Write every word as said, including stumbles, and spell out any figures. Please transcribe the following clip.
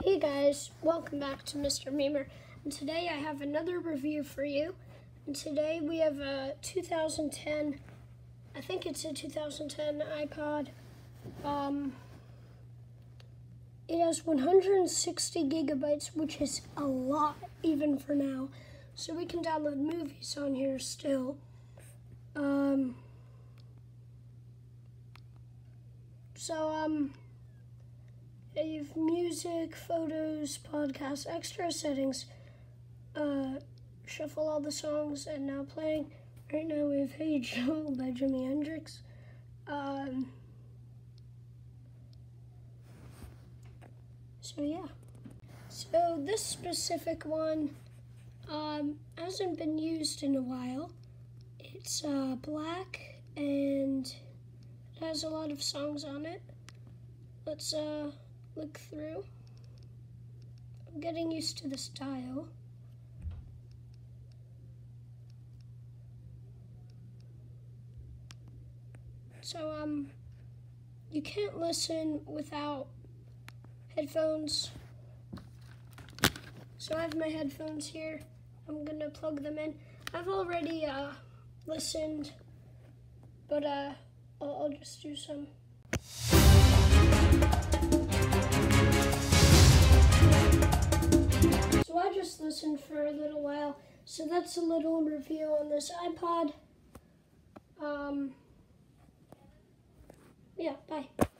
Hey guys, welcome back to Mister Memer, and today I have another review for you. And today we have a two thousand ten, I think it's a two thousand ten iPod. Um, it has one hundred sixty gigabytes, which is a lot even for now. So we can download movies on here still. Um, so um. You have music, photos, podcasts, extra settings, uh, shuffle all the songs, and now playing. Right now we have Hey Joe by Jimi Hendrix. Um, so yeah. So this specific one um, hasn't been used in a while. It's uh, black and it has a lot of songs on it. Let's uh, look through. I'm getting used to the style. So um, you can't listen without headphones. So I have my headphones here. I'm gonna plug them in. I've already uh, listened, but uh, I'll, I'll just do some. So I just listened for a little while, so that's a little review on this iPod. Um, yeah, bye.